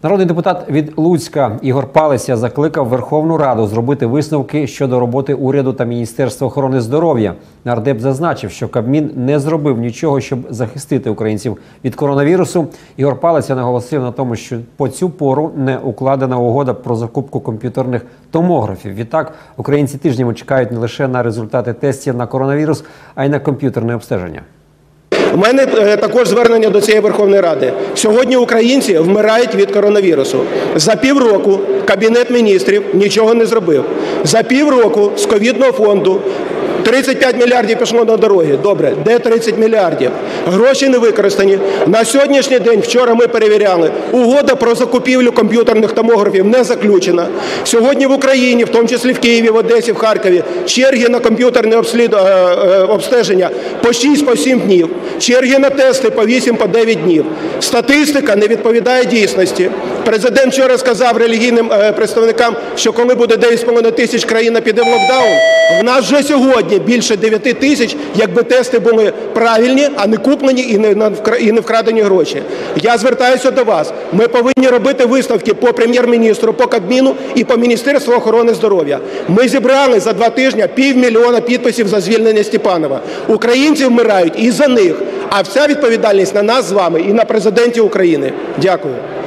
Народний депутат від Луцька Ігор Палиця закликав Верховну Раду зробити висновки щодо роботи уряду та Міністерства охорони здоров'я. Нардеп зазначив, що Кабмін не зробив нічого, щоб захистити українців від коронавірусу. Ігор Палиця наголосив на тому, що по цю пору не укладена угода про закупку комп'ютерних томографів. Відтак, українці тижнями чекають не лише на результати тестів на коронавірус, а й на комп'ютерне обстеження. У мене також звернення до цієї Верховної Ради. Сьогодні українці вмирають від коронавірусу. За півроку Кабінет міністрів нічого не зробив. За півроку з ковідного фонду 35 мільярдів пішло на дороги. Добре, де 30 мільярдів? Гроші не використані. На сьогоднішній день, вчора ми перевіряли, угода про закупівлю комп'ютерних томографів не заключена. Сьогодні в Україні, в тому числі в Києві, в Одесі, в Харкові, черги на комп'ютерне обстеження по 6-7 днів. Черги на тести по 8-9 днів. Статистика не відповідає дійсності. Президент вчора сказав релігійним представникам, що коли буде 9,5 тисяч, країна піде в локдаун. В нас вже сьогодні більше 9 тисяч, якби тести були правильні, а не куплені і не вкрадені гроші. Я звертаюся до вас. Ми повинні робити висновки по Прем'єр-міністру, по Кабміну і по Міністерству охорони здоров'я. Ми зібрали за 2 тижні 500 000 підписів за звільнення Степанова. Українці вмирають і за них. А вся відповідальність на нас з вами і на президенті України. Дякую.